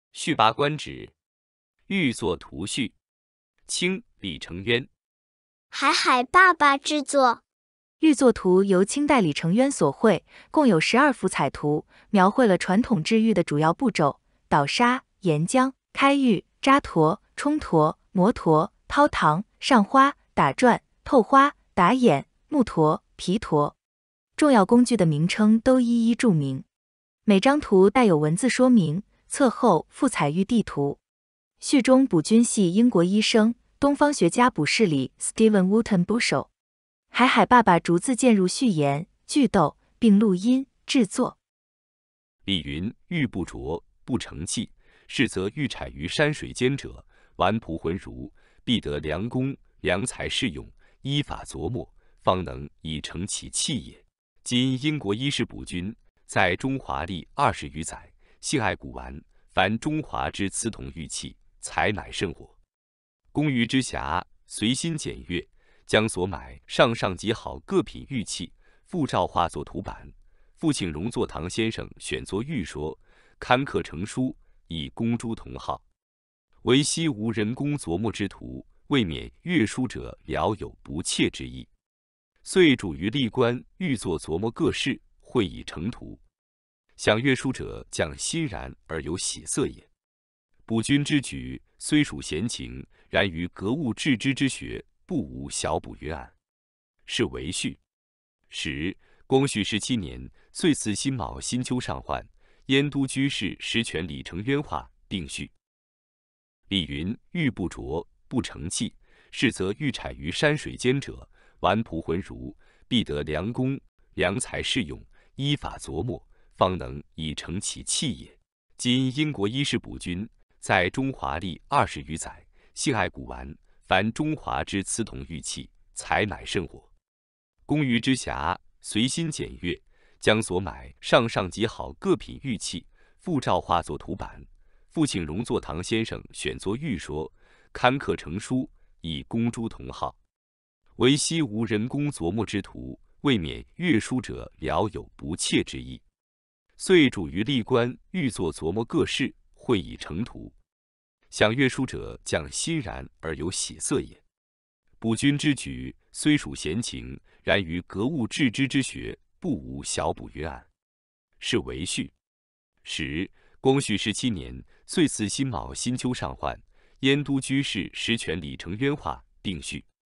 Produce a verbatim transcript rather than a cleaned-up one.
序拔官职，欲作图序。清李成渊。 海海爸爸制作。 御作图由清代李成渊所绘，共有十二幅彩图，描绘了传统制玉的主要步骤：捣砂、研浆、开玉、扎沱、冲沱、磨沱、掏糖、上花、打转、透花、打眼、木沱、皮沱。重要工具的名称都一一注明。每张图带有文字说明，侧后附彩玉地图。序中补君系英国医生、东方学家卜士里 Stephen Wotton Bushell。海海爸爸逐字渐入序言、句逗，并录音制作。 李云：玉不琢，不成器，是则玉产于山水间者，顽朴浑如，必得良工良才适用，依法琢磨，方能以成其器也。今英国医师卜君在中华历二十余载，性爱古玩，凡中华之瓷铜玉器，采买甚火。工于之匣，随心检阅，将所买上上极好各品玉器，复照画作图版，复请荣作堂先生选作玉说，刊刻成书，以公诸同好。唯惜无人工琢磨之图，未免阅书者聊有不切之意。遂主于历官欲作琢磨各事，绘以成图。想阅书者将欣然而有喜色也。卜君之举，虽属闲情，然于格物致知之学，不无小补约案。是为序。十光绪十七年，岁次辛卯辛酉上奂，燕都居士实权李成渊画定序。李云：玉不琢，不成器，是则玉产于山水间者，顽朴浑如，必得良工良才适用，依法琢磨，方能以成其器也。今英国医师卜君在中华历二十余载，性爱古玩，凡中华之瓷铜玉器，采买甚火。工于之匣，随心检阅，将所买上上极好各品玉器，复照画作图版，复请荣作堂先生选作玉说，刊刻成书，以公诸同好。唯惜无人工琢磨之图，未免阅书者聊有不切之意。遂主于历官欲作琢磨各事，绘以成图。想阅书者将欣然而有喜色也。卜君之举，虽属闲情，然于格物致知之学，不无小补约案。是为序。十光绪十七年，岁次辛卯辛酉上奂，燕都居士实权李成渊画定序。